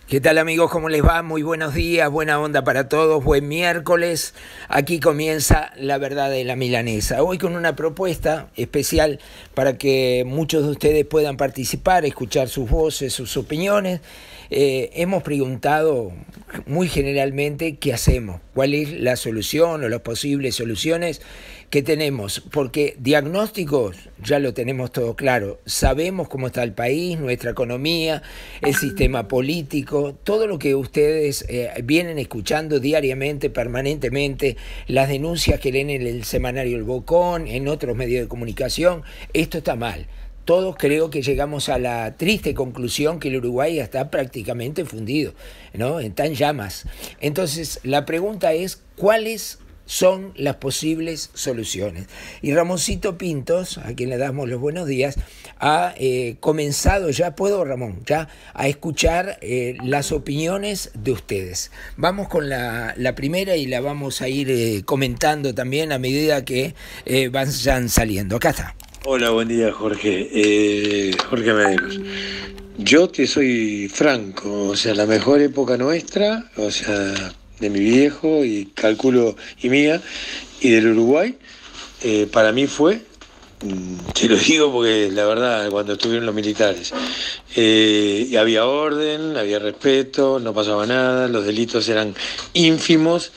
¿Qué tal amigos? ¿Cómo les va? Muy buenos días, buena onda para todos, buen miércoles. Aquí comienza La Verdad de la Milanesa. Hoy con una propuesta especial para que muchos de ustedes puedan participar, escuchar sus voces, sus opiniones. Hemos preguntado muy generalmente qué hacemos, cuál es la solución o las posibles soluciones que tenemos, porque diagnósticos ya lo tenemos todo claro, sabemos cómo está el país, nuestra economía, el sistema político, todo lo que ustedes vienen escuchando diariamente, permanentemente, las denuncias que leen en el semanario El Bocón, en otros medios de comunicación, esto está mal. Todos creo que llegamos a la triste conclusión que el Uruguay está prácticamente fundido, ¿no? Está en llamas. Entonces, la pregunta es, ¿cuáles son las posibles soluciones? Y Ramoncito Pintos, a quien le damos los buenos días, ha comenzado ya, ¿puedo, Ramón? Ya a escuchar las opiniones de ustedes. Vamos con la primera y la vamos a ir comentando también a medida que vayan saliendo. Acá está. Hola, buen día, Jorge. Jorge Medeiros. Yo te soy franco, o sea, la mejor época nuestra, o sea, de mi viejo y calculo y mía, y del Uruguay, para mí fue, te lo digo porque la verdad, cuando estuvieron los militares, y había orden, había respeto, no pasaba nada, los delitos eran ínfimos,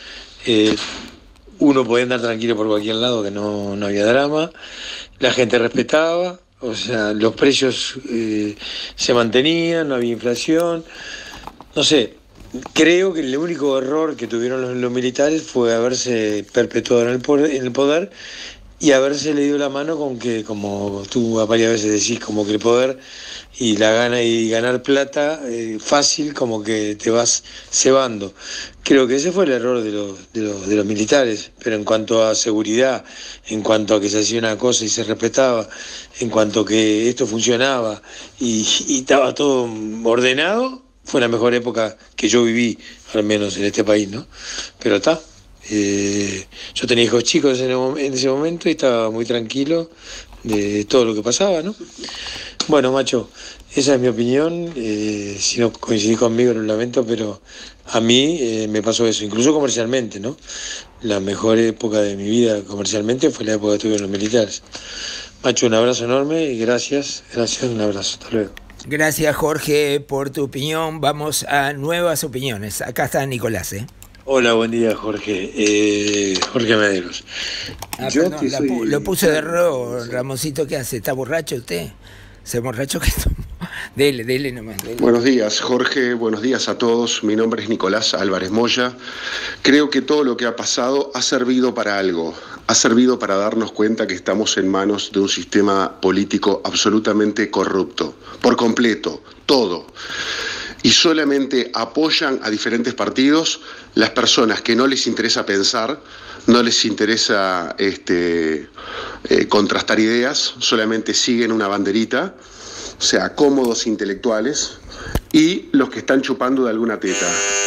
uno podía andar tranquilo por cualquier lado, que no había drama. La gente respetaba, o sea, los precios se mantenían, no había inflación. No sé, creo que el único error que tuvieron los militares fue haberse perpetuado en el poder y haberse le dio la mano con que, como tú varias veces decís, como que el poder y la gana y ganar plata fácil, como que te vas cebando. Creo que ese fue el error de los militares, pero en cuanto a seguridad, en cuanto a que se hacía una cosa y se respetaba, en cuanto a que esto funcionaba y estaba todo ordenado, fue la mejor época que yo viví, al menos en este país, ¿no? Pero está. Yo tenía hijos chicos en ese momento y estaba muy tranquilo de todo lo que pasaba, ¿no? Bueno, macho, esa es mi opinión. Si no coincidís conmigo, lo lamento, pero a mí me pasó eso, incluso comercialmente, ¿no? La mejor época de mi vida comercialmente fue la época que estuve en los militares. Macho, un abrazo enorme y gracias, un abrazo. Hasta luego. Gracias, Jorge, por tu opinión. Vamos a nuevas opiniones. Acá está Nicolás, ¿eh? Hola, buen día, Jorge. Jorge Medeiros. Yo perdón, lo puse de error, Ramoncito. ¿Qué hace? ¿Está borracho usted? ¿Se borrachó que tomó? Dele nomás. Dele. Buenos días, Jorge. Buenos días a todos. Mi nombre es Nicolás Álvarez Moya. Creo que todo lo que ha pasado ha servido para algo. Ha servido para darnos cuenta que estamos en manos de un sistema político absolutamente corrupto. Por completo, todo. Y solamente apoyan a diferentes partidos las personas que no les interesa pensar, no les interesa contrastar ideas, solamente siguen una banderita, o sea, cómodos intelectuales, y los que están chupando de alguna teta,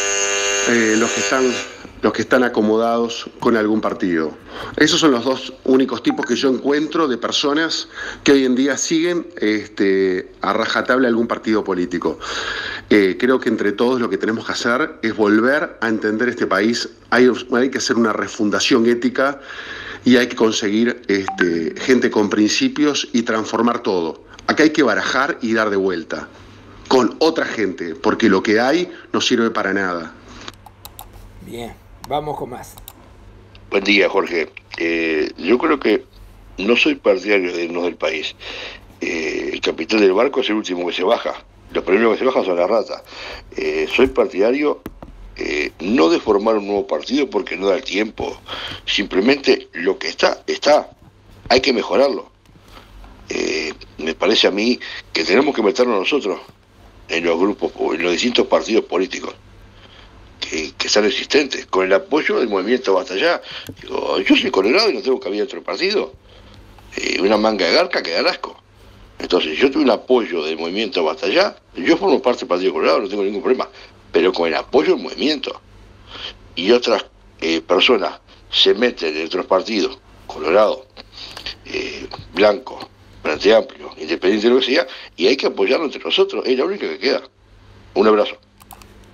los que están acomodados con algún partido. Esos son los dos únicos tipos que yo encuentro de personas que hoy en día siguen a rajatabla algún partido político. Creo que entre todos lo que tenemos que hacer es volver a entender este país. Hay que hacer una refundación ética y hay que conseguir gente con principios y transformar todo. Acá hay que barajar y dar de vuelta con otra gente, porque lo que hay no sirve para nada. Bien, vamos con más. Buen día, Jorge. Yo creo que no soy partidario de irnos del país. El capitán del barco es el último que se baja. Los primeros que se bajan son las ratas. Soy partidario no de formar un nuevo partido porque no da el tiempo. Simplemente lo que está. Hay que mejorarlo. Me parece a mí que tenemos que meternos nosotros en los grupos, en los distintos partidos políticos que están existentes, con el apoyo del movimiento Basta Ya. Digo, yo soy colorado y no tengo cabida dentro del partido. Una manga de garca que da asco. Entonces, yo tuve un apoyo del movimiento Basta Ya, yo formo parte del Partido Colorado, no tengo ningún problema, pero con el apoyo del movimiento. Y otras personas se meten en otros partidos, Colorado, Blanco, Frente Amplio, Independiente, lo que sea, y hay que apoyarlo entre nosotros, es la única que queda. Un abrazo.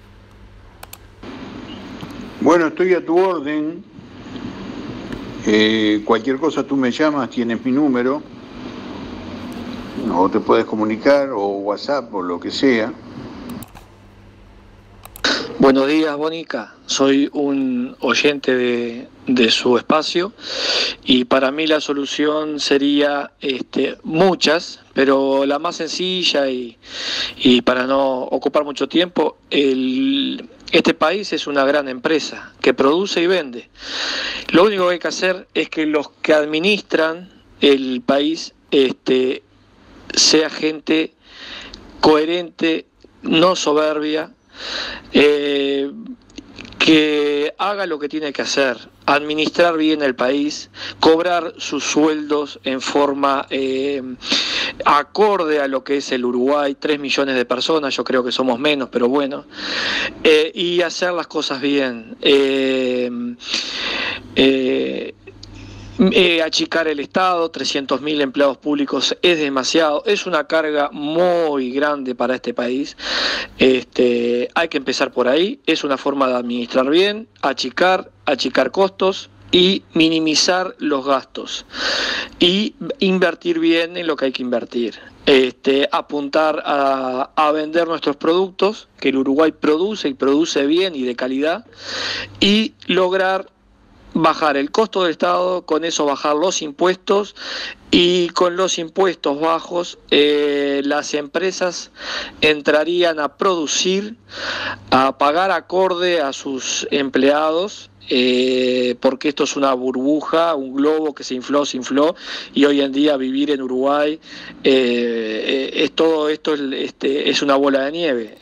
Bueno, estoy a tu orden. Cualquier cosa tú me llamas, tienes mi número. O te puedes comunicar, o WhatsApp, o lo que sea. Buenos días, Bonica. Soy un oyente de su espacio y para mí la solución sería muchas, pero la más sencilla y para no ocupar mucho tiempo, este país es una gran empresa que produce y vende. Lo único que hay que hacer es que los que administran el país sea gente coherente, no soberbia, que haga lo que tiene que hacer, administrar bien el país, cobrar sus sueldos en forma acorde a lo que es el Uruguay, 3 millones de personas, yo creo que somos menos, pero bueno, y hacer las cosas bien. Achicar el Estado, 300.000 empleados públicos es demasiado, es una carga muy grande para este país. Hay que empezar por ahí, es una forma de administrar bien, achicar costos y minimizar los gastos y invertir bien en lo que hay que invertir. Apuntar a vender nuestros productos, que el Uruguay produce y produce bien y de calidad, y lograr bajar el costo del Estado, con eso bajar los impuestos, y con los impuestos bajos las empresas entrarían a producir, a pagar acorde a sus empleados, porque esto es una burbuja, un globo que se infló, y hoy en día vivir en Uruguay todo esto es una bola de nieve.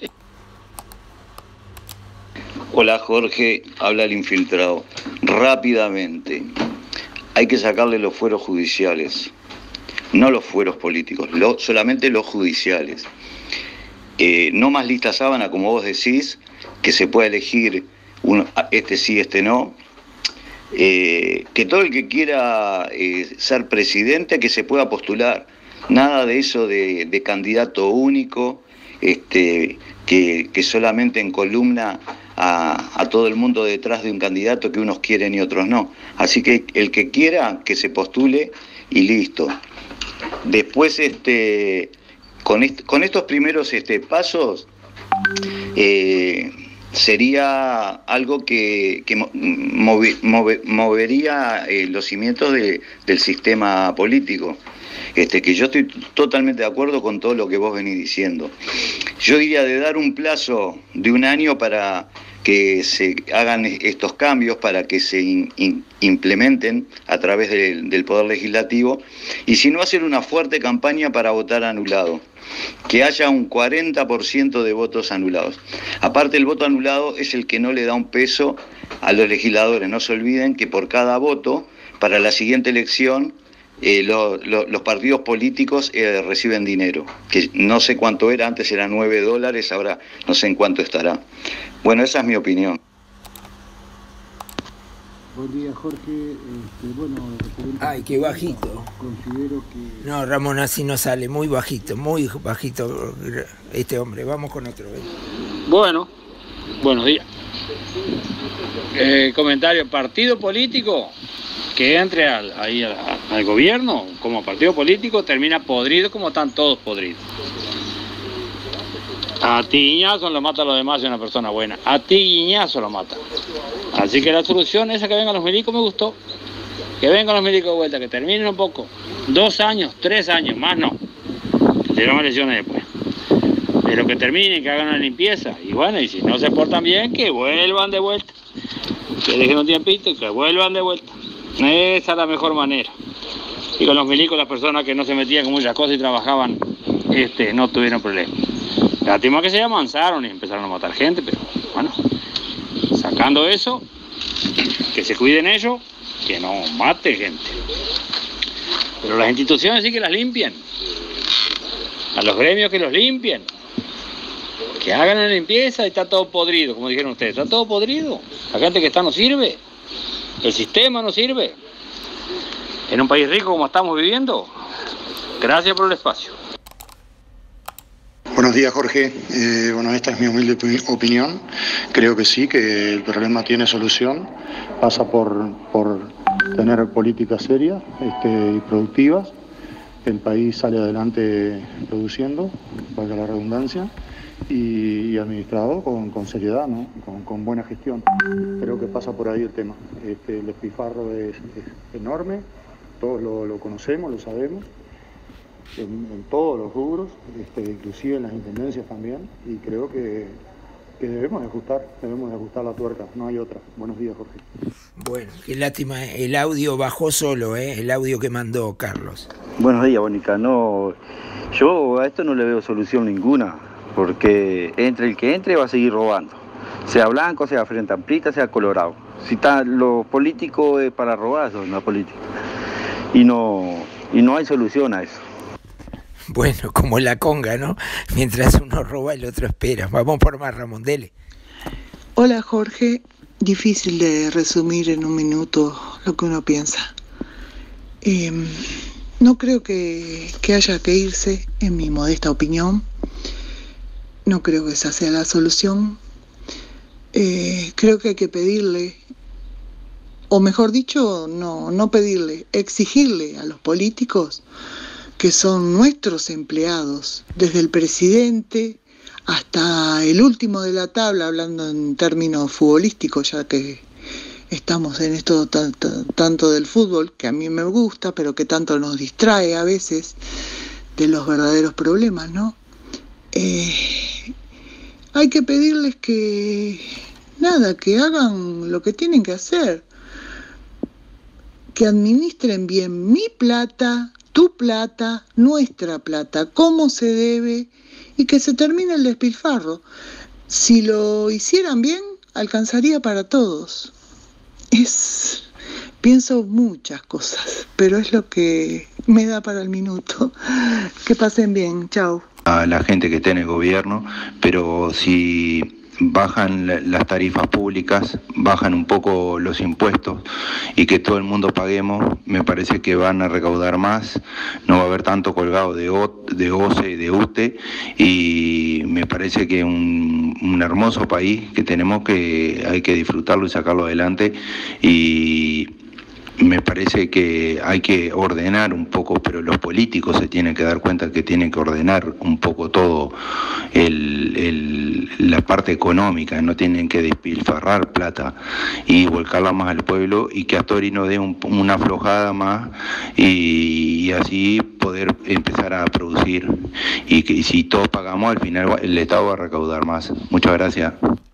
Hola Jorge, habla el infiltrado. Rápidamente, hay que sacarle los fueros judiciales, no los fueros políticos, solamente los judiciales. No más lista sábana, como vos decís, que se pueda elegir este sí, este no. Que todo el que quiera ser presidente, que se pueda postular. Nada de eso de candidato único, que solamente en columna a todo el mundo detrás de un candidato que unos quieren y otros no. Así que el que quiera, que se postule y listo. Después, con estos primeros pasos, sería algo que movería los cimientos del sistema político. Que yo estoy totalmente de acuerdo con todo lo que vos venís diciendo. Yo diría de dar un plazo de 1 año para que se hagan estos cambios, para que se implementen a través del Poder Legislativo, y si no, hacer una fuerte campaña para votar anulado, que haya un 40% de votos anulados. Aparte, el voto anulado es el que no le da un peso a los legisladores. No se olviden que por cada voto, para la siguiente elección, los partidos políticos reciben dinero, que no sé cuánto era, antes era $9, ahora no sé en cuánto estará. Bueno, esa es mi opinión. Buen día, Jorge. Ay, qué bajito. Considero que... No, Ramón, así no sale, muy bajito este hombre. Vamos con otro. Bueno, buenos días. Comentario, partido político que entre al gobierno como partido político termina podrido como están todos podridos. A tiñazo lo mata a los demás, es una persona buena. A tiñazo lo mata. Así que la solución esa, que vengan los milicos, me gustó. Que vengan los milicos de vuelta, que terminen un poco. 2 años, 3 años, más no. Que tengan elecciones después. Pero que terminen, que hagan una limpieza. Y bueno, y si no se portan bien, que vuelvan de vuelta. Que dejen un tiempito y que vuelvan de vuelta. Esa es la mejor manera. Y con los milicos, las personas que no se metían con muchas cosas y trabajaban, no tuvieron problemas. Lástima que se amansaron y empezaron a matar gente, pero bueno, sacando eso, que se cuiden ellos, que no mate gente. Pero las instituciones sí que las limpien. A los gremios que los limpien. Que hagan la limpieza y está todo podrido, como dijeron ustedes. Está todo podrido. La gente que está no sirve. El sistema no sirve. En un país rico como estamos viviendo. Gracias por el espacio. Buenos días, Jorge. Bueno, esta es mi humilde opinión. Creo que sí, que el problema tiene solución. Pasa por tener políticas serias y productivas. El país sale adelante produciendo, valga la redundancia, y administrado con seriedad, ¿no? Con buena gestión. Creo que pasa por ahí el tema. El despilfarro es enorme, todos lo conocemos, lo sabemos. En todos los rubros, inclusive en las intendencias también, y creo que debemos de ajustar la tuerca, no hay otra. Buenos días, Jorge. Bueno, qué lástima, el audio bajó solo, el audio que mandó Carlos. Buenos días, Mónica. No, yo a esto no le veo solución ninguna, porque el que entre va a seguir robando, sea blanco, sea frente amplista, sea colorado. Si los políticos es para robar, son la política, y no hay solución a eso. Bueno, como la conga, ¿no? Mientras uno roba, el otro espera. Vamos por más, Ramón, dele. Hola, Jorge. Difícil de resumir en un minuto lo que uno piensa. No creo que haya que irse, en mi modesta opinión. No creo que esa sea la solución. Creo que hay que pedirle, o mejor dicho, no pedirle, exigirle a los políticos, que son nuestros empleados, desde el presidente hasta el último de la tabla, hablando en términos futbolísticos, ya que estamos en esto tanto del fútbol, que a mí me gusta, pero que tanto nos distrae a veces de los verdaderos problemas, ¿no? Hay que pedirles que hagan lo que tienen que hacer, que administren bien mi plata, tu plata, nuestra plata, cómo se debe, y que se termine el despilfarro. Si lo hicieran bien, alcanzaría para todos. Pienso muchas cosas, pero es lo que me da para el minuto. Que pasen bien, chao. A la gente que está en el gobierno, pero si bajan las tarifas públicas, bajan un poco los impuestos y que todo el mundo paguemos, me parece que van a recaudar más, no va a haber tanto colgado de OCE y de UTE, y me parece que un hermoso país que tenemos, que hay que disfrutarlo y sacarlo adelante, y me parece que hay que ordenar un poco, pero los políticos se tienen que dar cuenta que tienen que ordenar un poco todo la parte económica, no tienen que despilfarrar plata y volcarla más al pueblo, y que a Torino dé una aflojada más, y así poder empezar a producir, y que si todos pagamos, al final el Estado va a recaudar más. Muchas gracias.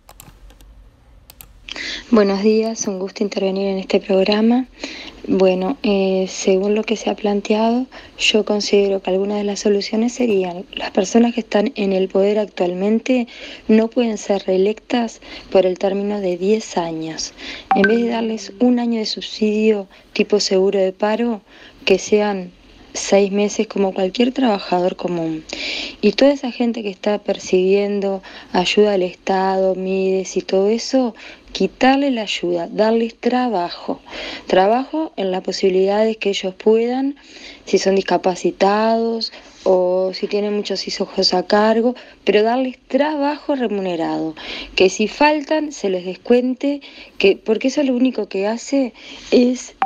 Buenos días, un gusto intervenir en este programa. Bueno, según lo que se ha planteado, yo considero que algunas de las soluciones serían: las personas que están en el poder actualmente no pueden ser reelectas por el término de 10 años. En vez de darles un año de subsidio tipo seguro de paro, que sean 6 meses como cualquier trabajador común. Y toda esa gente que está percibiendo ayuda del Estado, Mides y todo eso, quitarle la ayuda, darles trabajo en las posibilidades que ellos puedan, si son discapacitados o si tienen muchos hijos a cargo, pero darles trabajo remunerado, que si faltan se les descuente, porque eso lo único que hace es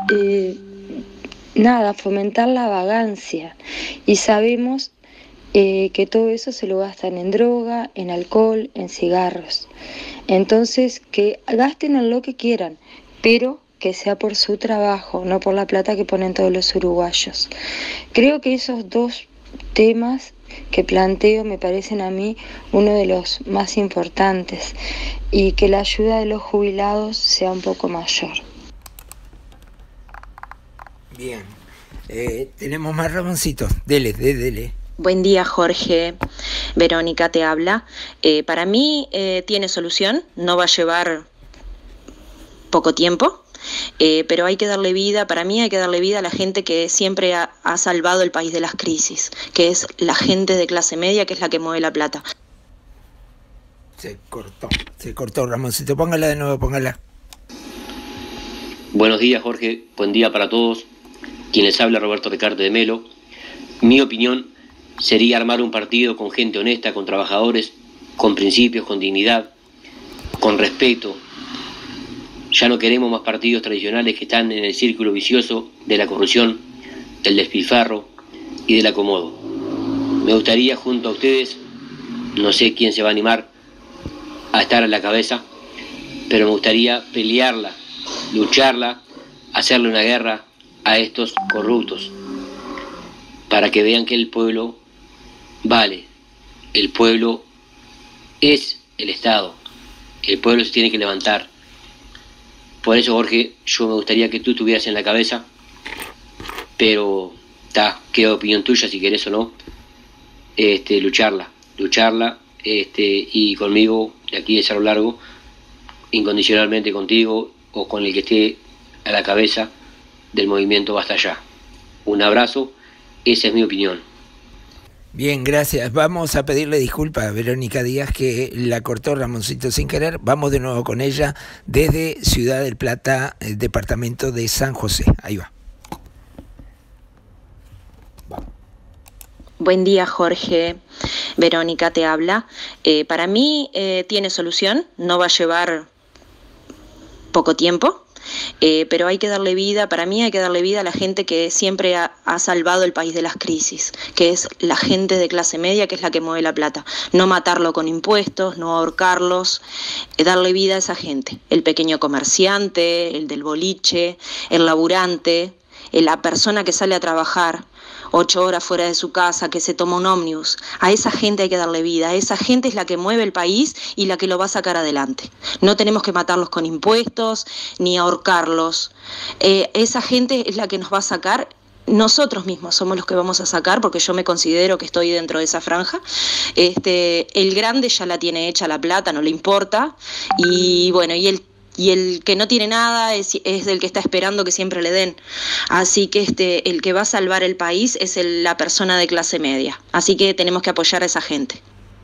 fomentar la vagancia, y sabemos que todo eso se lo gastan en droga, en alcohol, en cigarros. Entonces, que gasten en lo que quieran, pero que sea por su trabajo, no por la plata que ponen todos los uruguayos. Creo que esos dos temas que planteo me parecen a mí uno de los más importantes, y que la ayuda de los jubilados sea un poco mayor. Bien, tenemos más, Ramoncitos, dele. Buen día, Jorge. Verónica te habla. Para mí tiene solución, no va a llevar poco tiempo, pero hay que darle vida, para mí hay que darle vida a la gente que siempre ha salvado el país de las crisis, que es la gente de clase media, que es la que mueve la plata. Se cortó, Ramoncito. Póngala de nuevo, póngala. Buenos días, Jorge. Buen día para todos. Quien les habla, Roberto Ricarte de Melo. Mi opinión sería armar un partido con gente honesta, con trabajadores, con principios, con dignidad, con respeto. Ya no queremos más partidos tradicionales que están en el círculo vicioso de la corrupción, del despilfarro y del acomodo. Me gustaría junto a ustedes, no sé quién se va a animar a estar a la cabeza, pero me gustaría pelearla, lucharla, hacerle una guerra a estos corruptos, para que vean que el pueblo vale, el pueblo es el Estado, el pueblo se tiene que levantar. Por eso, Jorge, yo me gustaría que tú estuvieras en la cabeza, pero queda opinión tuya si querés o no, lucharla, y conmigo, de aquí de Cerro Largo, incondicionalmente contigo o con el que esté a la cabeza del movimiento Basta Ya. Un abrazo, esa es mi opinión. Bien, gracias. Vamos a pedirle disculpas a Verónica Díaz, que la cortó Ramoncito sin querer. Vamos de nuevo con ella desde Ciudad del Plata, el departamento de San José. Ahí va. Buen día, Jorge. Verónica te habla. Para mí tiene solución, no va a llevar poco tiempo, pero hay que darle vida, para mí hay que darle vida a la gente que siempre ha salvado el país de las crisis, que es la gente de clase media, que es la que mueve la plata. No matarlo con impuestos, no ahorcarlos, darle vida a esa gente. El pequeño comerciante, el del boliche, el laburante, la persona que sale a trabajar 8 horas fuera de su casa, que se toma un ómnibus. A esa gente hay que darle vida, a esa gente es la que mueve el país y la que lo va a sacar adelante. No tenemos que matarlos con impuestos ni ahorcarlos. Esa gente es la que nos va a sacar. Nosotros mismos somos los que vamos a sacar, porque yo me considero que estoy dentro de esa franja. El grande ya la tiene hecha la plata, no le importa. Y bueno, y el que no tiene nada es el que está esperando que siempre le den. Así que el que va a salvar el país es la persona de clase media. Así que tenemos que apoyar a esa gente.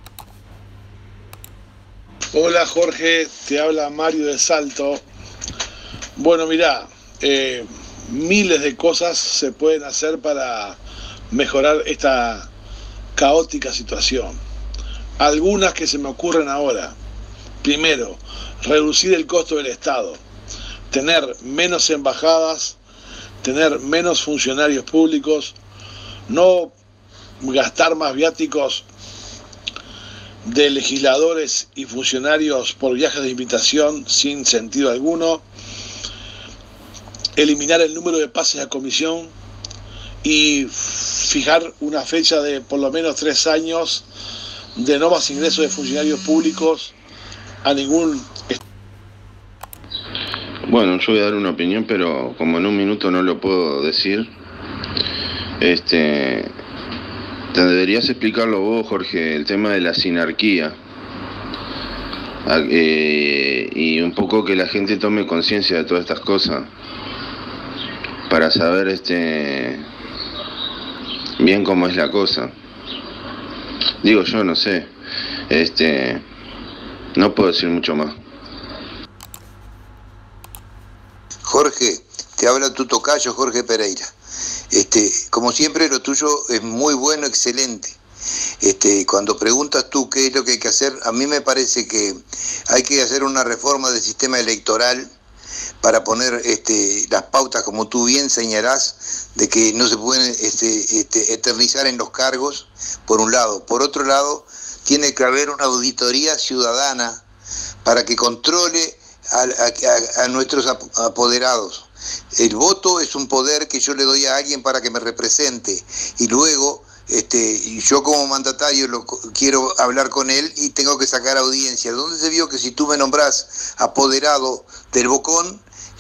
Hola Jorge, te habla Mario de Salto. Bueno, mirá, miles de cosas se pueden hacer para mejorar esta caótica situación. Algunas que se me ocurren ahora. Primero, reducir el costo del Estado, tener menos embajadas, tener menos funcionarios públicos, no gastar más viáticos de legisladores y funcionarios por viajes de invitación sin sentido alguno, eliminar el número de pases a comisión y fijar una fecha de por lo menos 3 años de no más ingresos de funcionarios públicos a ningún. Bueno, yo voy a dar una opinión, pero como en un minuto no lo puedo decir, te deberías explicarlo vos, Jorge, el tema de la sinarquía, y un poco que la gente tome conciencia de todas estas cosas, para saber bien cómo es la cosa. Digo, yo no sé, no puedo decir mucho más. Jorge, te habla tu tocayo, Jorge Pereira. Como siempre, lo tuyo es muy bueno, excelente. Cuando preguntas tú qué es lo que hay que hacer, a mí me parece que hay que hacer una reforma del sistema electoral para poner las pautas, como tú bien señalás, de que no se pueden eternizar en los cargos, por un lado. Por otro lado, tiene que haber una auditoría ciudadana para que controle a nuestros apoderados. El voto es un poder que yo le doy a alguien para que me represente, y luego yo como mandatario quiero hablar con él y tengo que sacar audiencia. ¿Dónde se vio que si tú me nombrás apoderado del Bocón,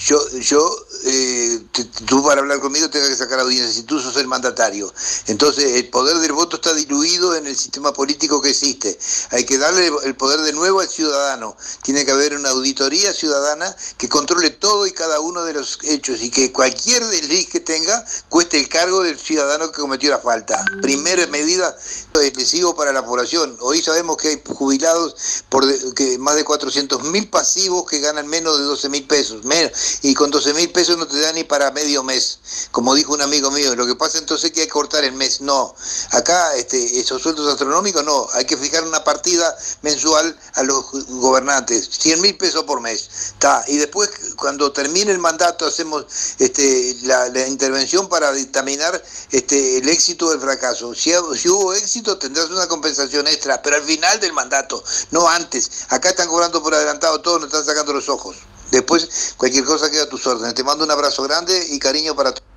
tú para hablar conmigo tengas que sacar audiencia si tú sos el mandatario? Entonces el poder del voto está diluido en el sistema político que existe. Hay que darle el poder de nuevo al ciudadano. Tiene que haber una auditoría ciudadana que controle todo y cada uno de los hechos, y que cualquier desliz que tenga cueste el cargo del ciudadano que cometió la falta. Primera medida lesivo para la población. Hoy sabemos que hay jubilados que más de 400.000 pasivos que ganan menos de 12.000 pesos. y con 12.000 pesos no te da ni para medio mes, como dijo un amigo mío. Lo que pasa entonces es que hay que cortar el mes. No, acá esos sueldos astronómicos no, hay que fijar una partida mensual a los gobernantes, 100.000 pesos por mes, y después cuando termine el mandato hacemos la intervención para dictaminar el éxito o el fracaso. Si hubo éxito tendrás una compensación extra, pero al final del mandato, no antes. Acá están cobrando por adelantado todo, nos están sacando los ojos. Después cualquier cosa queda a tus órdenes. Te mando un abrazo grande y cariño para todos.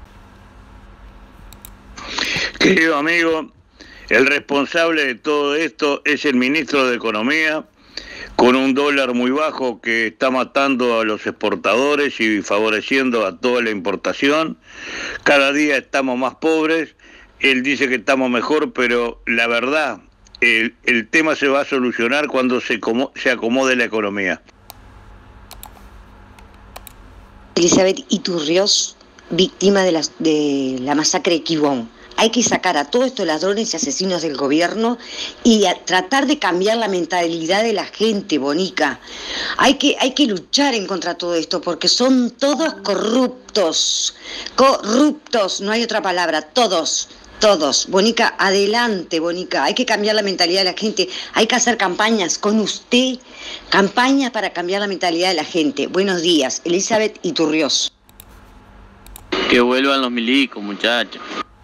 Querido amigo, el responsable de todo esto es el ministro de Economía, con un dólar muy bajo que está matando a los exportadores y favoreciendo a toda la importación. Cada día estamos más pobres. Él dice que estamos mejor, pero la verdad, el tema se va a solucionar cuando se acomode la economía. Elizabeth Iturrioz, víctima de la masacre de Quibón. Hay que sacar a todos estos ladrones y asesinos del gobierno y tratar de cambiar la mentalidad de la gente, Bonica. Hay que luchar en contra de todo esto porque son todos corruptos. Corruptos, no hay otra palabra, todos. Bonica, adelante, Bonica. Hay que cambiar la mentalidad de la gente. Hay que hacer campañas con usted, campañas para cambiar la mentalidad de la gente. Buenos días, Elizabeth Iturrioz. Que vuelvan los milicos, muchachos.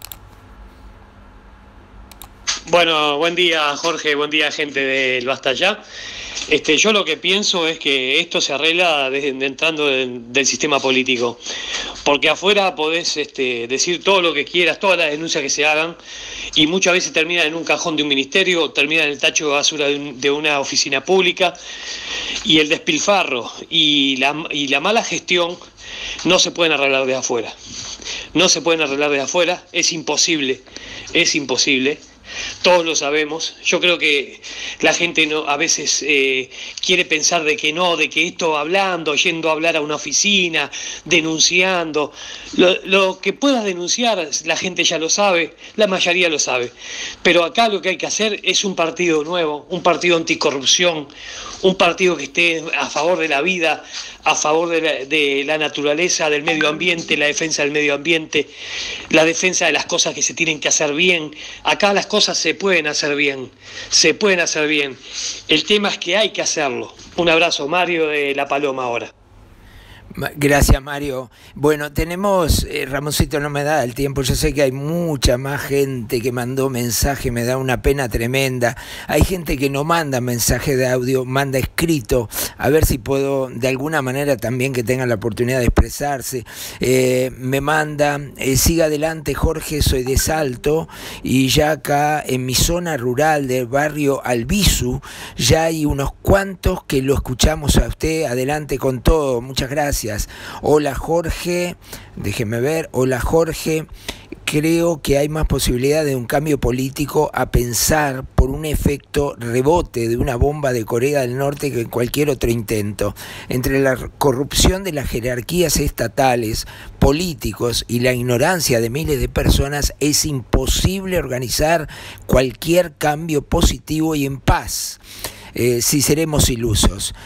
Bueno, buen día Jorge, buen día gente del Basta Ya. Yo lo que pienso es que esto se arregla entrando del sistema político, porque afuera podés decir todo lo que quieras, todas las denuncias que se hagan, y muchas veces terminan en un cajón de un ministerio, terminan en el tacho de basura de una oficina pública, y el despilfarro y la mala gestión no se pueden arreglar desde afuera. No se pueden arreglar desde afuera, es imposible. Todos lo sabemos. Yo creo que la gente a veces quiere pensar de que esto hablando, yendo a hablar a una oficina, denunciando, lo que puedas denunciar la gente ya lo sabe, la mayoría lo sabe. Pero acá lo que hay que hacer es un partido nuevo, un partido anticorrupción, un partido que esté a favor de la vida, a favor de la naturaleza, del medio ambiente, la defensa del medio ambiente, la defensa de las cosas que se tienen que hacer bien. Acá las cosas se pueden hacer bien. El tema es que hay que hacerlo. Un abrazo, Mario de La Paloma ahora. Gracias, Mario. Bueno, tenemos, Ramoncito no me da el tiempo, yo sé que hay mucha más gente que mandó mensaje, me da una pena tremenda. Hay gente que no manda mensaje de audio, manda escrito, a ver si puedo de alguna manera también que tengan la oportunidad de expresarse. Me manda, siga adelante Jorge, soy de Salto y ya acá en mi zona rural del barrio Albizu ya hay unos cuantos que lo escuchamos a usted, adelante con todo, muchas gracias. Hola Jorge, déjeme ver, hola Jorge, creo que hay más posibilidad de un cambio político a pensar por un efecto rebote de una bomba de Corea del Norte que en cualquier otro intento. Entre la corrupción de las jerarquías estatales, políticos y la ignorancia de miles de personas es imposible organizar cualquier cambio positivo y en paz. Si seremos ilusos,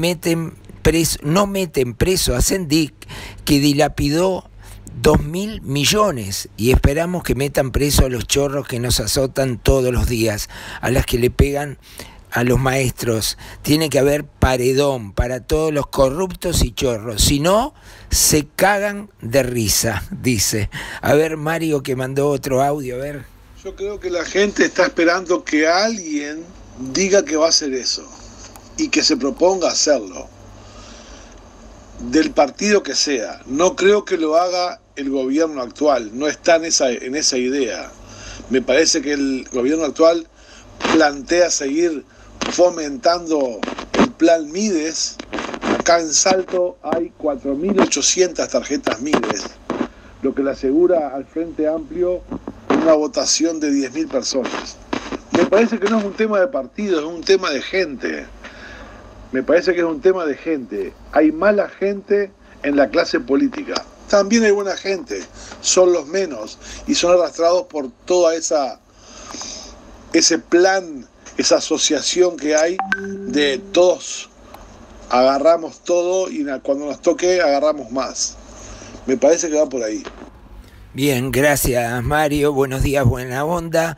no meten preso a Sendik, que dilapidó 2.000 millones, y esperamos que metan preso a los chorros que nos azotan todos los días, a las que le pegan a los maestros. Tiene que haber paredón para todos los corruptos y chorros, si no, se cagan de risa, dice. A ver, Mario, que mandó otro audio, a ver. Yo creo que la gente está esperando que alguien diga que va a hacer eso, y que se proponga hacerlo. Del partido que sea. No creo que lo haga el gobierno actual, no está en esa idea. Me parece que el gobierno actual plantea seguir fomentando el plan Mides. Acá en Salto hay 4.800 tarjetas Mides, lo que le asegura al Frente Amplio una votación de 10.000 personas. Me parece que no es un tema de partido, es un tema de gente. Me parece que es un tema de gente. Hay mala gente en la clase política. También hay buena gente, son los menos y son arrastrados por toda ese plan, esa asociación que hay de todos agarramos todo y cuando nos toque agarramos más. Me parece que va por ahí. Bien, gracias Mario, buenos días, buena onda.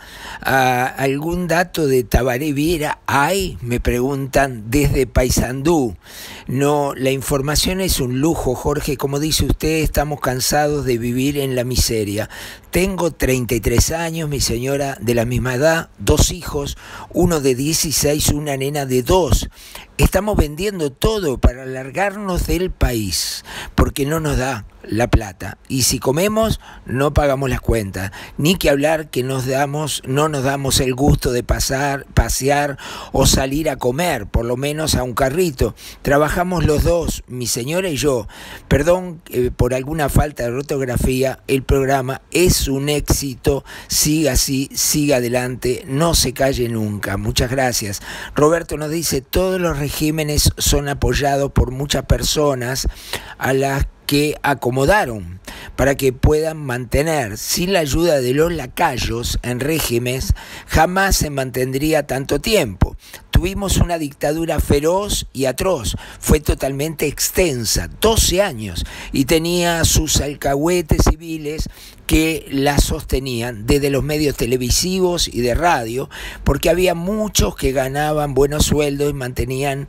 ¿Algún dato de Tabaré Viera hay? Me preguntan desde Paysandú. No, la información es un lujo, Jorge, como dice usted, estamos cansados de vivir en la miseria. Tengo 33 años, mi señora de la misma edad, 2 hijos, uno de 16, una nena de 2. Estamos vendiendo todo para largarnos del país, porque no nos da la plata. Y si comemos, no pagamos las cuentas. Ni que hablar que no nos damos el gusto de pasear o salir a comer, por lo menos a un carrito. Trabajamos los dos, mi señora y yo. Perdón por alguna falta de ortografía, el programa es un éxito. Siga así, siga adelante, no se calle nunca. Muchas gracias. Roberto nos dice, todos los regímenes son apoyados por muchas personas a las que acomodaron para que puedan mantener. Sin la ayuda de los lacayos en regímenes jamás se mantendría tanto tiempo. Tuvimos una dictadura feroz y atroz, fue totalmente extensa, 12 años, y tenía sus alcahuetes civiles que la sostenían desde los medios televisivos y de radio, porque había muchos que ganaban buenos sueldos y mantenían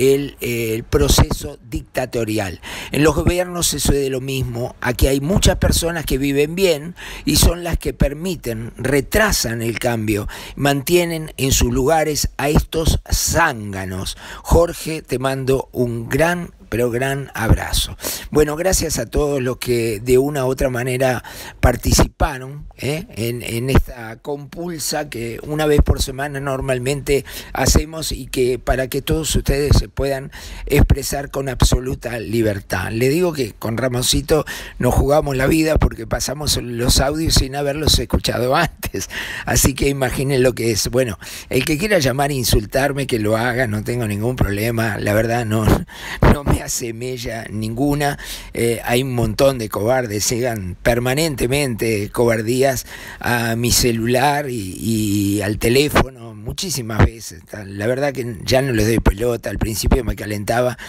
el proceso dictatorial. En los gobiernos sucede lo mismo. Aquí hay muchas personas que viven bien y son las que retrasan el cambio, mantienen en sus lugares a estos zánganos. Jorge, te mando un gran abrazo. Bueno, gracias a todos los que de una u otra manera participaron en esta compulsa que una vez por semana normalmente hacemos y que para que todos ustedes se puedan expresar con absoluta libertad. Le digo que con Ramoncito nos jugamos la vida porque pasamos los audios sin haberlos escuchado antes, así que imaginen lo que es. Bueno, el que quiera llamar e insultarme, que lo haga, no tengo ningún problema, la verdad no me hace mella ninguna. Hay un montón de cobardes, llegan permanentemente cobardías a mi celular y al teléfono muchísimas veces. La verdad que ya no les doy pelota, al principio me calentaba,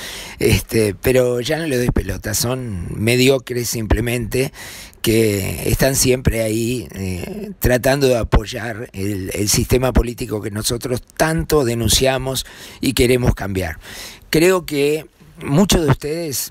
pero ya no les doy pelota, son mediocres simplemente que están siempre ahí tratando de apoyar el sistema político que nosotros tanto denunciamos y queremos cambiar. Creo que muchos de ustedes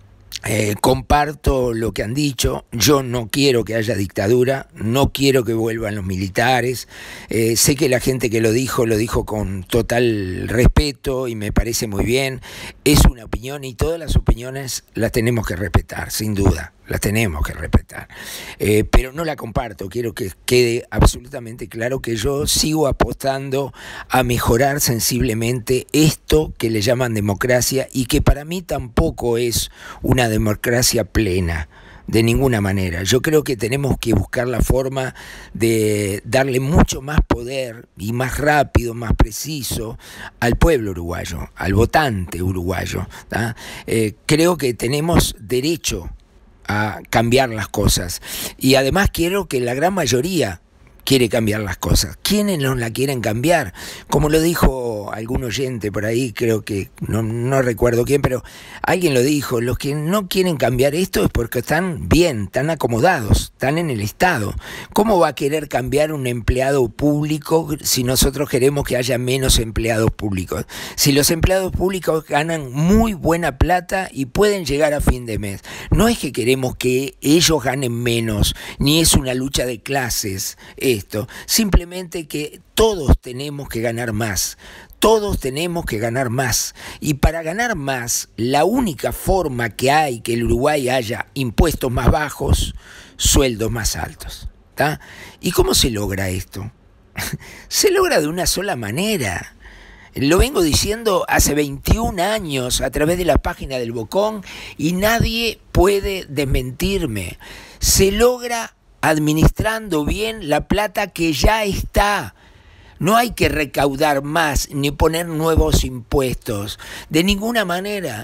comparto lo que han dicho. Yo no quiero que haya dictadura, no quiero que vuelvan los militares. Sé que la gente que lo dijo con total respeto y me parece muy bien. Es una opinión y todas las opiniones las tenemos que respetar, sin duda. Las tenemos que respetar, pero no la comparto. Quiero que quede absolutamente claro que yo sigo apostando a mejorar sensiblemente esto que le llaman democracia y que para mí tampoco es una democracia plena, de ninguna manera. Yo creo que tenemos que buscar la forma de darle mucho más poder y más rápido, más preciso al pueblo uruguayo, al votante uruguayo, ¿tá? Creo que tenemos derecho a cambiar las cosas y además quiero que la gran mayoría quiere cambiar las cosas. ¿Quiénes no la quieren cambiar? Como lo dijo algún oyente por ahí, creo que, no recuerdo quién, pero alguien lo dijo, los que no quieren cambiar esto es porque están bien, están acomodados, están en el Estado. ¿Cómo va a querer cambiar un empleado público si nosotros queremos que haya menos empleados públicos? Si los empleados públicos ganan muy buena plata y pueden llegar a fin de mes. No es que queremos que ellos ganen menos, ni es una lucha de clases, esto, simplemente que todos tenemos que ganar más, todos tenemos que ganar más, y para ganar más, la única forma que hay que el Uruguay haya impuestos más bajos, sueldos más altos, ¿tá? ¿Y cómo se logra esto? Se logra de una sola manera. Lo vengo diciendo hace 21 años a través de la página del Bocón y nadie puede desmentirme. Se logra administrando bien la plata que ya está. No hay que recaudar más ni poner nuevos impuestos, de ninguna manera.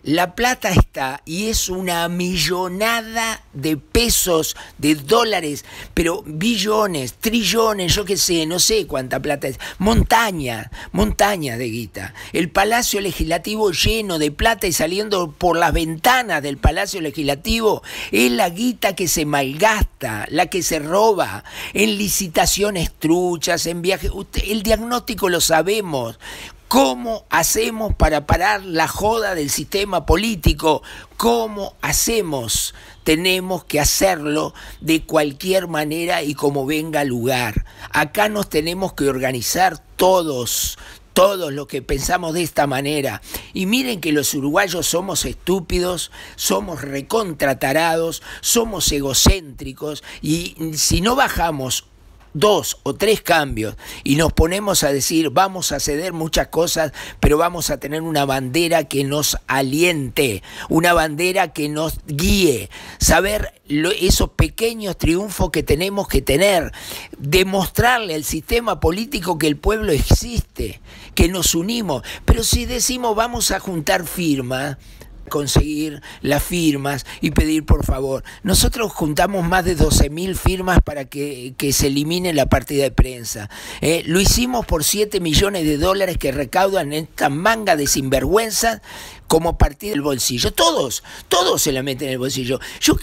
La plata está y es una millonada de pesos, de dólares, pero billones, trillones, yo qué sé, no sé cuánta plata es. Montaña de guita. El Palacio Legislativo lleno de plata y saliendo por las ventanas del Palacio Legislativo es la guita que se malgasta, la que se roba, en licitaciones truchas, en viajes. El diagnóstico lo sabemos. ¿Cómo hacemos para parar la joda del sistema político? ¿Cómo hacemos? Tenemos que hacerlo de cualquier manera y como venga lugar. Acá nos tenemos que organizar todos los que pensamos de esta manera. Y miren que los uruguayos somos estúpidos, somos recontratarados, somos egocéntricos, y si no bajamos 2 o 3 cambios y nos ponemos a decir vamos a ceder muchas cosas, pero vamos a tener una bandera que nos aliente, una bandera que nos guíe, saber esos pequeños triunfos que tenemos que tener, demostrarle al sistema político que el pueblo existe, que nos unimos. Pero si decimos vamos a juntar firmas, conseguir las firmas y pedir por favor. Nosotros juntamos más de 12.000 firmas para que se elimine la partida de prensa. Lo hicimos por $7 millones que recaudan esta manga de sinvergüenza como partida del bolsillo. Todos se la meten en el bolsillo.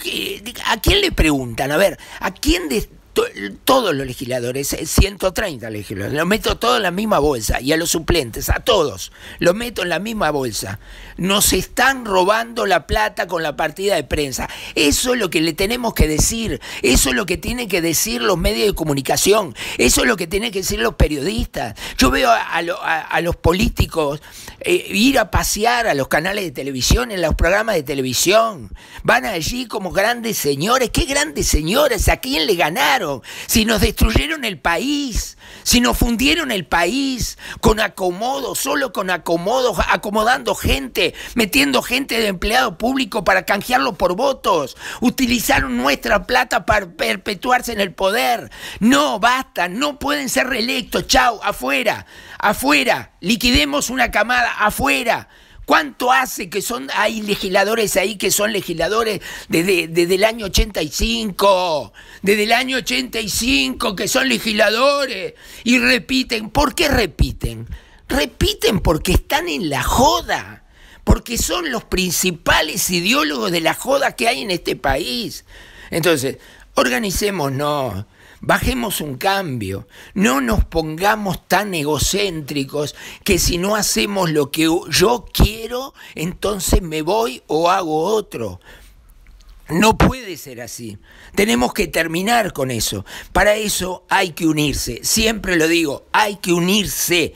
¿A quién le preguntan? A ver, ¿a quién de todos los legisladores, 130 legisladores, los meto todos en la misma bolsa, y a los suplentes, a todos, los meto en la misma bolsa? Nos están robando la plata con la partida de prensa. Eso es lo que le tenemos que decir, eso es lo que tienen que decir los medios de comunicación, eso es lo que tienen que decir los periodistas. Yo veo a los políticos ir a pasear a los canales de televisión, en los programas de televisión, van allí como grandes señores. ¿Qué grandes señores? ¿A quién le ganaron? Si nos destruyeron el país, si nos fundieron el país con acomodo, solo con acomodo, acomodando gente, metiendo gente de empleado público para canjearlo por votos, utilizaron nuestra plata para perpetuarse en el poder. No, basta, no pueden ser reelectos. Chau, afuera, liquidemos una camada, afuera. ¿Cuánto hace que hay legisladores ahí que son legisladores desde el año 85? Desde el año 85 que son legisladores y repiten. ¿Por qué repiten? Repiten porque están en la joda, porque son los principales ideólogos de la joda que hay en este país. Entonces, organicémonos. Bajemos un cambio, no nos pongamos tan egocéntricos que si no hacemos lo que yo quiero, entonces me voy o hago otro. No puede ser así. Tenemos que terminar con eso. Para eso hay que unirse. Siempre lo digo, hay que unirse.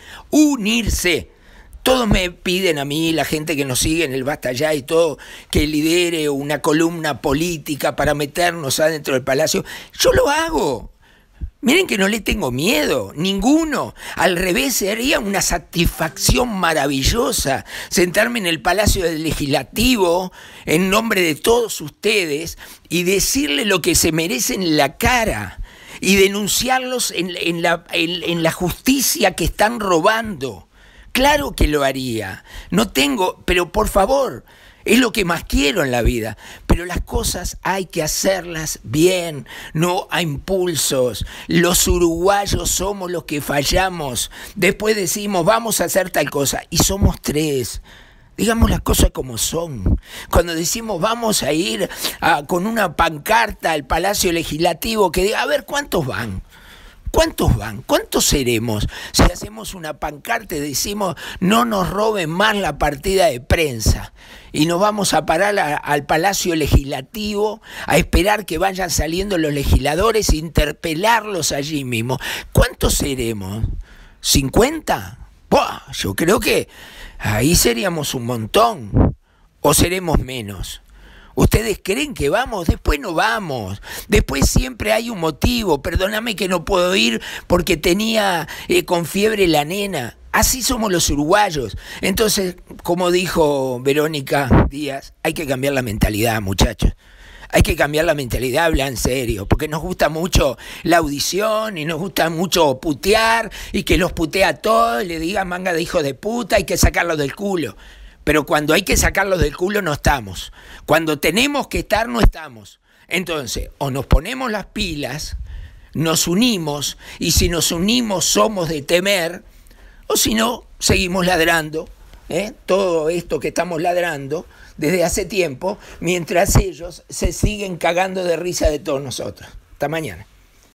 Todos me piden a mí, la gente que nos sigue en el Basta Ya y todo, que lidere una columna política para meternos adentro del Palacio. Yo lo hago. Miren que no le tengo miedo, ninguno. Al revés, sería una satisfacción maravillosa sentarme en el Palacio del Legislativo en nombre de todos ustedes y decirle lo que se merecen en la cara y denunciarlos en la justicia que están robando. Claro que lo haría. No tengo, pero por favor, es lo que más quiero en la vida. Pero las cosas hay que hacerlas bien, no a impulsos. Los uruguayos somos los que fallamos. Después decimos, vamos a hacer tal cosa, y somos 3. Digamos las cosas como son. Cuando decimos vamos a ir con una pancarta al Palacio Legislativo que diga, a ver, ¿cuántos van? ¿Cuántos van? ¿Cuántos seremos? Si hacemos una pancarta y decimos no nos roben más la partida de prensa y nos vamos a parar al Palacio Legislativo a esperar que vayan saliendo los legisladores e interpelarlos allí mismo. ¿Cuántos seremos? ¿50? ¡Buah! Yo creo que ahí seríamos un montón. ¿O seremos menos? ¿Ustedes creen que vamos? Después no vamos. Después siempre hay un motivo. Perdóname que no puedo ir porque tenía con fiebre la nena. Así somos los uruguayos. Entonces, como dijo Verónica Díaz, hay que cambiar la mentalidad, muchachos. Hay que cambiar la mentalidad, hablar en serio, porque nos gusta mucho la audición y nos gusta mucho putear y que los putea a todos, le digan manga de hijo de puta, hay que sacarlo del culo. pero cuando hay que sacarlos del culo no estamos. Cuando tenemos que estar, no estamos. Entonces, o nos ponemos las pilas, nos unimos, y si nos unimos somos de temer, o si no, seguimos ladrando, todo esto que estamos ladrando desde hace tiempo, mientras ellos se siguen cagando de risa de todos nosotros. Hasta mañana.